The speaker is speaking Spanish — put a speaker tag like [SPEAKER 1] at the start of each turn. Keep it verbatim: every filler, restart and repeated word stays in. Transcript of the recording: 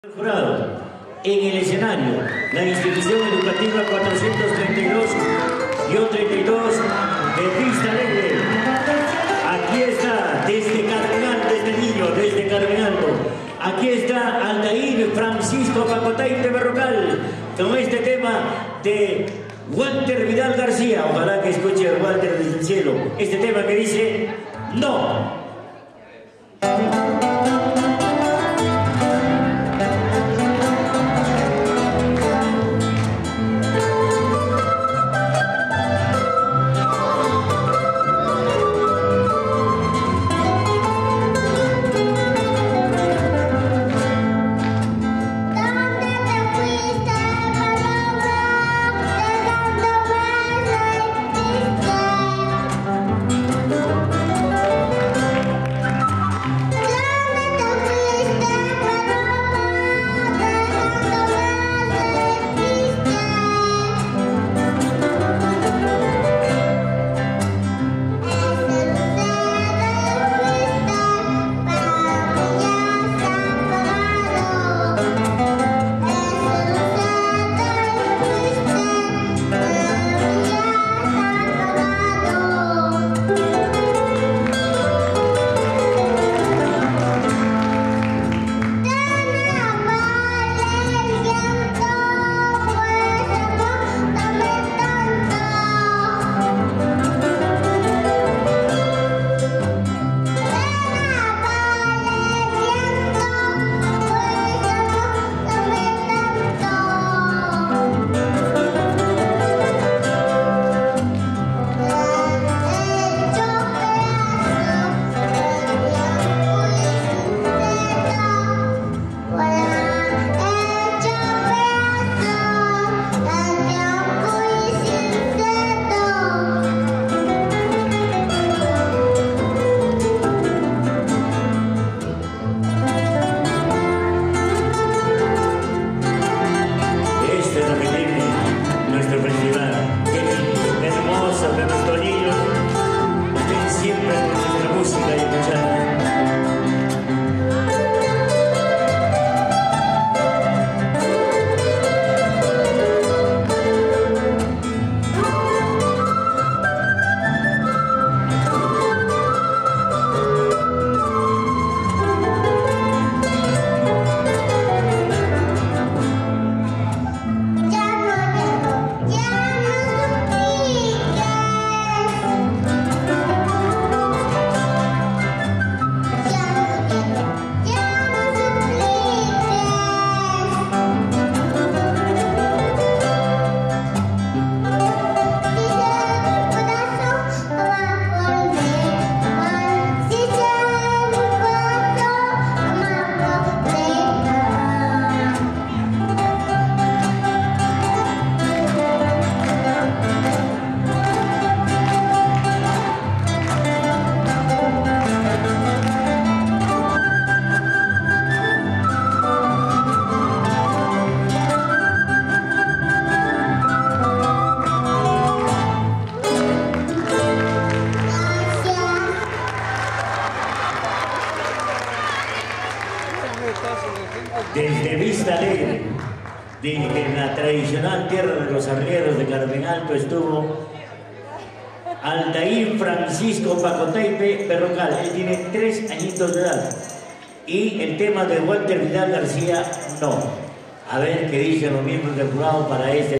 [SPEAKER 1] Jurado, en el escenario, la institución educativa cuatrocientos treinta y dos guión treinta y dos de Vista Alegre. Aquí está, desde Cardenal, desde Niño, desde Cardenalto. Aquí está Aldair Francisco Pacotaipe Berrocal, con este tema de Walter Vidal García. Ojalá que escuche a Walter desde el cielo. Este tema que dice, no. Desde Vista Alegre, en la tradicional tierra de los arrieros de Cardenalto, estuvo Aldair Francisco Pacotaipe Berrocal. Él tiene tres añitos de edad. Y el tema de Walter Vidal García, no. A ver qué dicen los miembros del jurado para este.